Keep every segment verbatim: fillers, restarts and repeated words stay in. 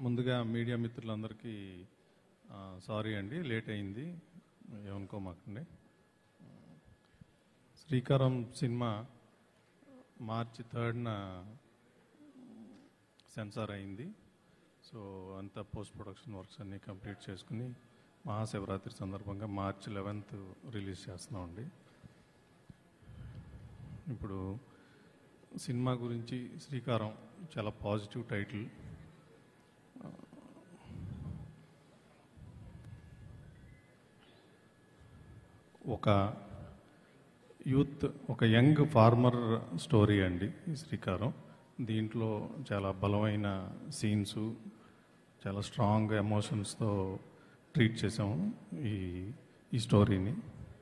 ముందుగా మీడియా మిత్రులందరికీ సారీ అండి, లేట్ అయింది, ఏమనుకోమాకండి. శ్రీకారం సినిమా మార్చి థర్డ్న సెన్సార్ అయింది. సో అంతా పోస్ట్ ప్రొడక్షన్ వర్క్స్ అన్నీ కంప్లీట్ చేసుకుని మహాశివరాత్రి సందర్భంగా మార్చి లెవెన్త్ రిలీజ్ చేస్తున్నామండి. ఇప్పుడు సినిమా గురించి శ్రీకారం చాలా పాజిటివ్ టైటిల్. ఒక యూత్, ఒక యంగ్ ఫార్మర్ స్టోరీ అండి ఈ శ్రీకారం. దీంట్లో చాలా బలమైన సీన్స్, చాలా స్ట్రాంగ్ ఎమోషన్స్తో ట్రీట్ చేసాము ఈ ఈ స్టోరీని.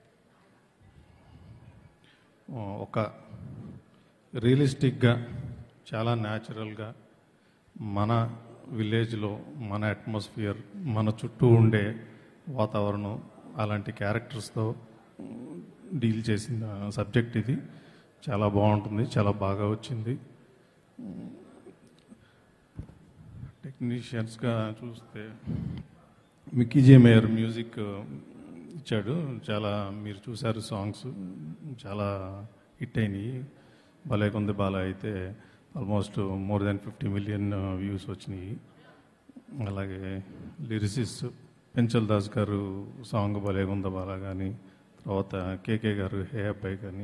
ఒక రియలిస్టిక్గా, చాలా న్యాచురల్గా మన విలేజ్లో మన అట్మాస్ఫియర్, మన చుట్టూ ఉండే వాతావరణం, అలాంటి క్యారెక్టర్స్తో డీల్ చేసిన సబ్జెక్ట్ ఇది. చాలా బాగుంటుంది, చాలా బాగా వచ్చింది. టెక్నీషియన్స్గా చూస్తే మిక్కీ జే మేయర్ మ్యూజిక్ ఇచ్చాడు. చాలా మీరు చూశారు, సాంగ్స్ చాలా హిట్ అయినాయి. భలే కొంది బాల అయితే almost more then fifty million views వచ్చినాయి. అలాగే లిరిసిస్ట్ పెంచల్ దాస్ గారు సాంగ్ భలే కొంద బాల కానీ, తర్వాత కేకే గారు హే అబ్బాయి కానీ,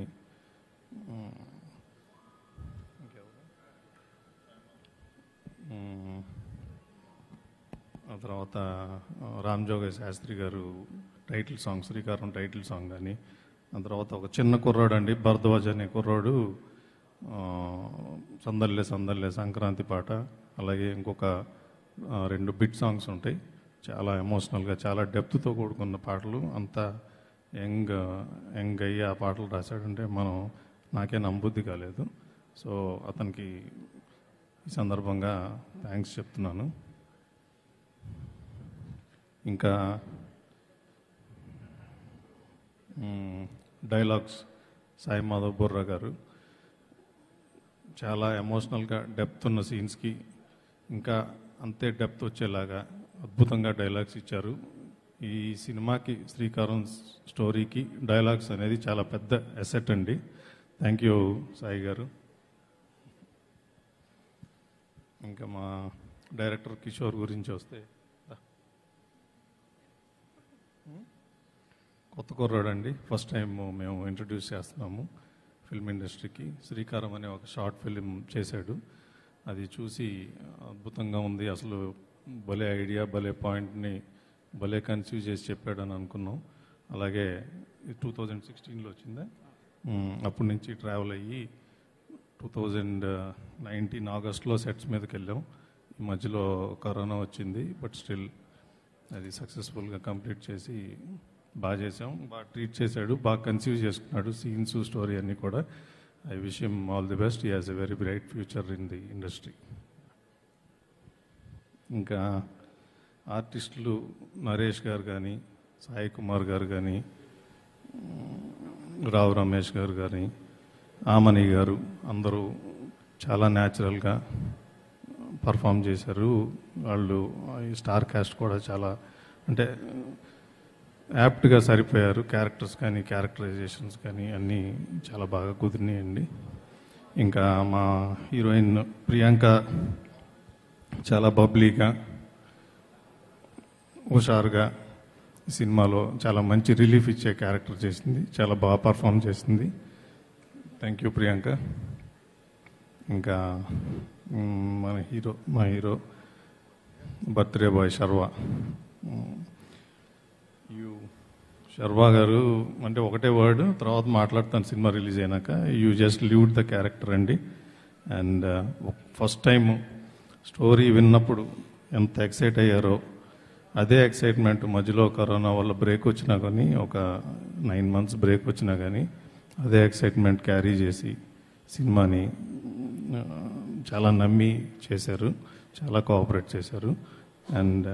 ఆ తర్వాత రామ్ జోగయ్య శాస్త్రి గారు title song, Sreekaram title song కానీ, ఆ తర్వాత ఒక చిన్న కుర్రాడు అండి భరద్వాజ్ అనే కుర్రాడు సందల్లే సందల్లే సంక్రాంతి పాట, అలాగే ఇంకొక రెండు బిట్ సాంగ్స్ ఉంటాయి. చాలా ఎమోషనల్గా, చాలా డెప్త్తో కూడుకున్న పాటలు. అంతా యంగ్ యంగ్ అయ్యి ఆ పాటలు రాశాడంటే మనం నాకే నమ్మబుద్ధి కాలేదు. సో అతనికి ఈ సందర్భంగా థ్యాంక్స్ చెప్తున్నాను. ఇంకా డైలాగ్స్ సాయి మాధవ్ బుర్రా గారు చాలా ఎమోషనల్గా డెప్త్ ఉన్న సీన్స్కి ఇంకా అంతే డెప్త్ వచ్చేలాగా అద్భుతంగా డైలాగ్స్ ఇచ్చారు. ఈ సినిమాకి, శ్రీకారం స్టోరీకి డైలాగ్స్ అనేది చాలా పెద్ద అసెట్ అండి. థ్యాంక్ యూ సాయి గారు. ఇంకా మా డైరెక్టర్ కిషోర్ గురించి వస్తే, కొత్త కుర్రాడు అండి, ఫస్ట్ టైం మేము ఇంట్రడ్యూస్ చేస్తున్నాము ఫిల్మ్ ఇండస్ట్రీకి. శ్రీకారం అనే ఒక షార్ట్ ఫిలిం చేశాడు. అది చూసి అద్భుతంగా ఉంది, అసలు భలే ఐడియా, భలే పాయింట్ని భలే కన్సీవ్ చేసి చెప్పాడని అనుకున్నాం. అలాగే టూ థౌజండ్ సిక్స్టీన్లో వచ్చిందా, అప్పటి నుంచి ట్రావెల్ అయ్యి టూ థౌజండ్ నైన్టీన్ ఆగస్ట్లో సెట్స్ మీదకి వెళ్ళాం. ఈ మధ్యలో కరోనా వచ్చింది, బట్ స్టిల్ అది సక్సెస్ఫుల్గా కంప్లీట్ చేసి బాగా చేసాం. బాగా ట్రీట్ చేశాడు, బాగా కన్సీవ్ చేసుకున్నాడు సీన్స్, స్టోరీ అన్నీ కూడా. I wish him all the best. He has a very bright future in the industry. ఇంకా ఆర్టిస్టులు నరేష్ గారు కానీ, సాయి కుమార్ గారు కానీ, రావు రమేష్ గారు కానీ, ఆమని గారు, అందరూ చాలా న్యాచురల్గా పర్ఫామ్ చేశారు. వాళ్ళు ఈ స్టార్ కాస్ట్ కూడా చాలా అంటే యాప్ట్గా సరిపోయారు. క్యారెక్టర్స్ కానీ, క్యారెక్టరైజేషన్స్ కానీ అన్నీ చాలా బాగా కుదిరినాయండి. ఇంకా మా హీరోయిన్ ప్రియాంక చాలా బబ్లీగా, హుషారుగా ఈ సినిమాలో చాలా మంచి రిలీఫ్ ఇచ్చే క్యారెక్టర్ చేసింది. చాలా బాగా పర్ఫామ్ చేసింది. Thank you Priyanka. ఇంకా మన హీరో మా hero birthday boy Sharwa. You Sharwa గారు అంటే ఒకటే వర్డ్, తర్వాత మాట్లాడతాను సినిమా రిలీజ్ అయినాక. You just lived the character అండి. అండ్ ఫస్ట్ టైం స్టోరీ విన్నప్పుడు ఎంత ఎక్సైట్ అయ్యారో అదే ఎక్సైట్మెంట్ మధ్యలో కరోనా వల్ల బ్రేక్ వచ్చినా కానీ, ఒక నైన్ మంత్స్ బ్రేక్ వచ్చినా కానీ అదే ఎక్సైట్మెంట్ క్యారీ చేసి సినిమాని చాలా నమ్మి చేశారు, చాలా కోఆపరేట్ చేశారు. అండ్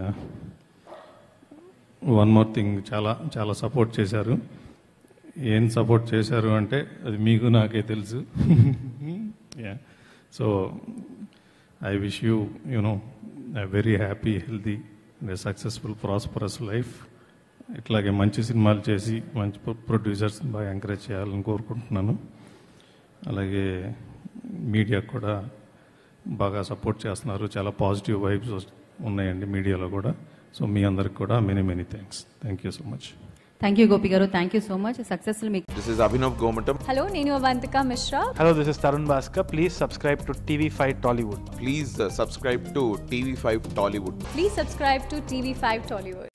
వన్ మోర్ థింగ్, చాలా చాలా సపోర్ట్ చేశారు. ఏం సపోర్ట్ చేశారు అంటే అది మీకు నాకే తెలుసు. Yeah so I wish you you know very happy healthy and successful prosperous life. ఇట్లాగే మంచి సినిమాలు చేసి మంచి ప్రొడ్యూసర్స్ బాగా ఎంకరేజ్ చేయాలని కోరుకుంటున్నాను. అలాగే మీడియా కూడా బాగా సపోర్ట్ చేస్తున్నారు, చాలా పాజిటివ్ వైబ్స్ ఉన్నాయండి మీడియాలో కూడా. సో మీ అందరికి కూడా many many thanks. Thank you so much. Thank you Gopi గారు, thank you so much. Successful మీకు. This is Abhinav Gomatam. Hello, Nenu Avantika Mishra. Hello, this is Tarun Bhaskar. Please subscribe to T V five Tollywood. Please uh, subscribe to T V five Tollywood. Please subscribe to T V five Tollywood.